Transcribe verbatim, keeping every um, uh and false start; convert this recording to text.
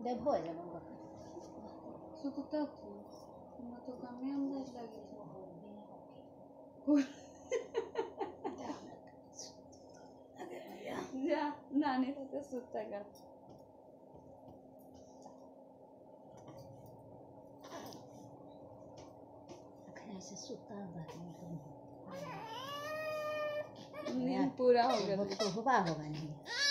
जब हो जाएगा सुकुता थी मैं तो कम ही अंदाज लगी जा नानी तो सुता कर ऐसे सुता नींद पूरा हो गया तो हुआ होगा नहीं